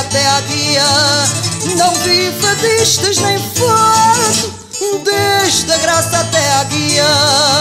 até à guia. Não vi fadistas nem fado, desde a graça até à guia.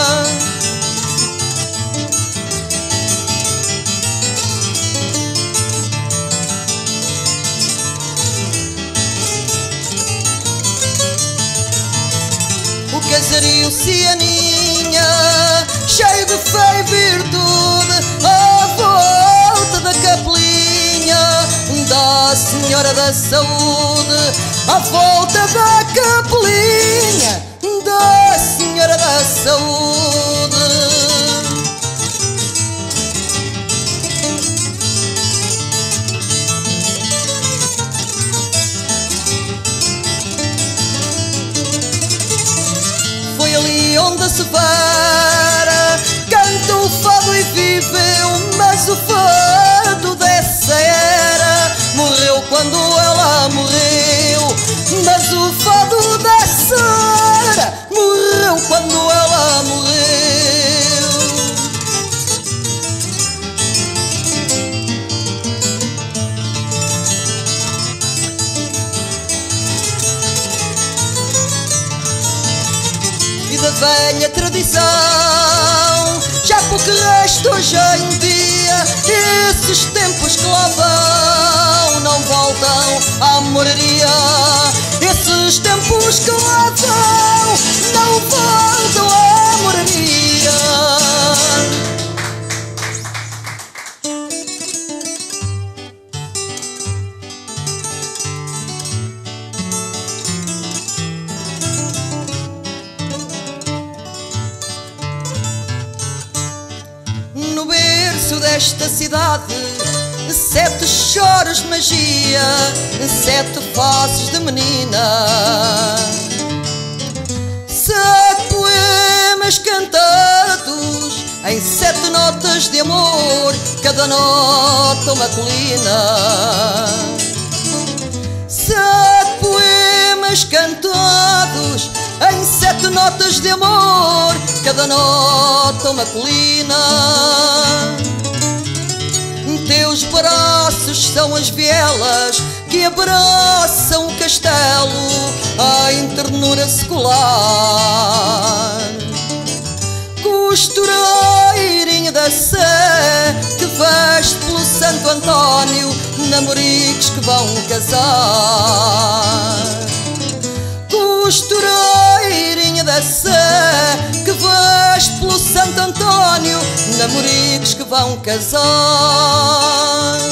O casario Cianinha, cheio de fé e virtude, à volta da capelinha da Senhora da Saúde, à volta da capelinha da Senhora da Saúde. Foi ali onde a Severa cantou o fado e viveu, mas o fado dessa era morreu quando ela morreu. Mas o fado dessa era morreu quando ela morreu. E da velha tradição já pouco resta hoje em dia. Esses tempos que lá vão não voltam à moraria. Esses tempos que lá vão não voltam à moraria. No berço desta cidade, 7 choros de magia, 7 faces de menina, 7 poemas cantados em 7 notas de amor, cada nota uma colina. 7 poemas cantados em 7 notas de amor, cada nota uma colina. Teus braços são as vielas que abraçam o castelo em ternura secular. Costureirinha da Sé que veste pelo Santo António namoricos que vão casar. Costureirinha da Sé que veste pelo Santo António namoricos que vão casar.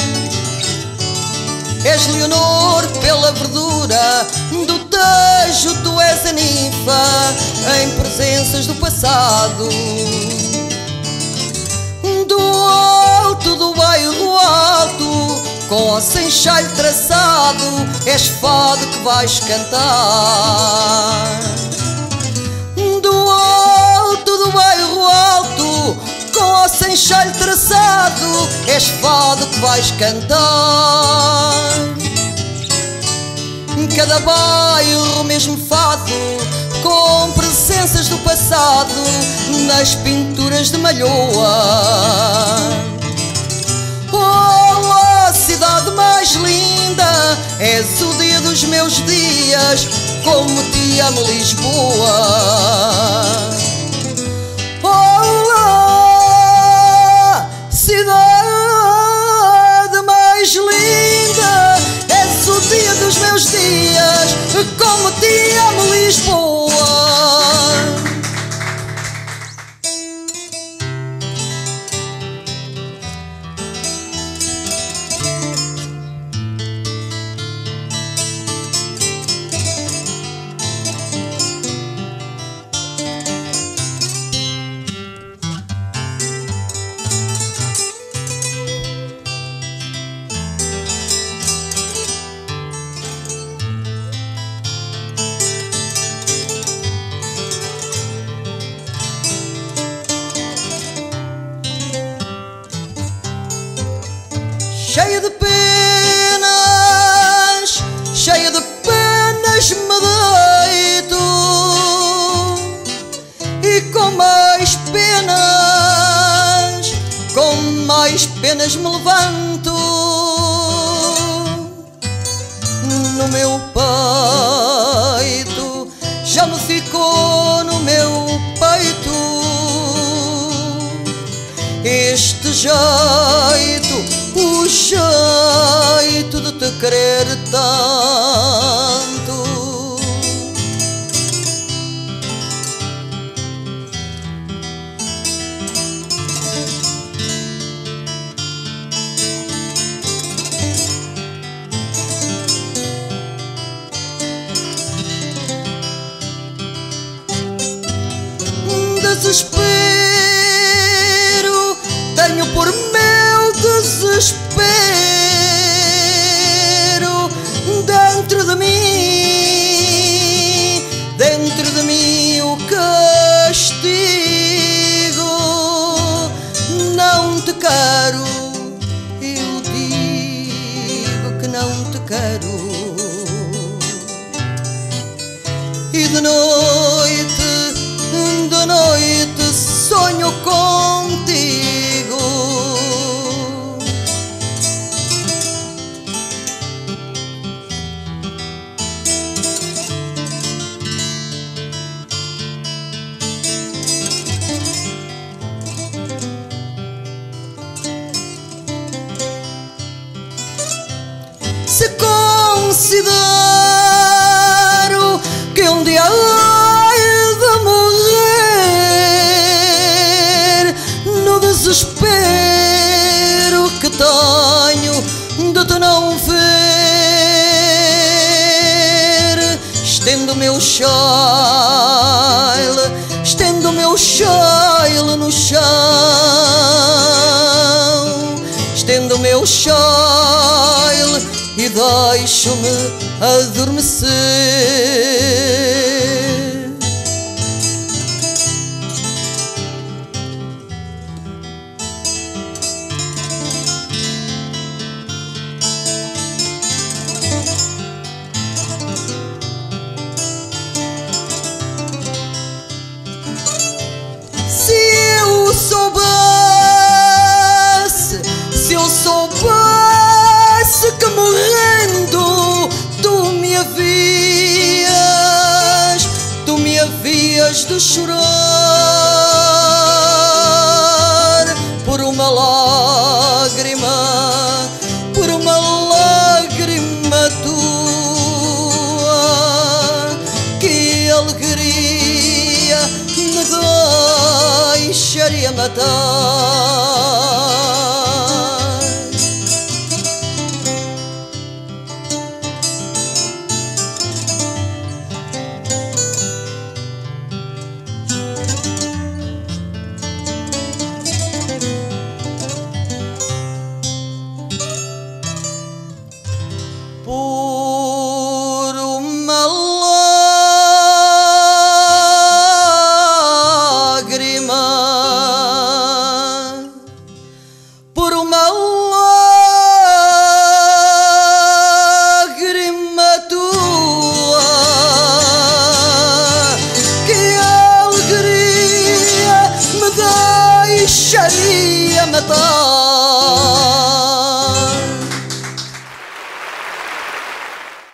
És Leonor pela verdura do Tejo, tu és a ninfa em presenças do passado. Do alto do bairro alto, com o senchalho traçado, és fado que vais cantar. Do alto do bairro alto, com o senchalho traçado, és fado que vais cantar. Cada bairro mesmo fado, com presenças do passado, nas pinturas de Malhoa. Oh, cidade mais linda, és o dia dos meus dias, como te amo Lisboa. Olá, cidade mais linda, és o dia dos meus dias, como te amo Lisboa. Cheia de penas, cheia de penas me deito, e com mais penas me levanto. no meu peito, já me ficou no meu peito este jeito, o jeito de te querer tanto. Desespero, tenho por meu desespero dentro de mim o castigo. Não te quero, eu digo que não te quero. E de noite sonho contigo. Se considero que um dia hei de morrer, no desespero que tenho de te não ver, estendo o meu chale no chão, estendo o meu chale e deixo-me adormecer. Se eu soubesse que morrendo tu me havias de chorar por uma lágrima tua, que alegria me deixaria matar. Por uma lágrima, por uma lágrima tua, que alegria me deixaria matar.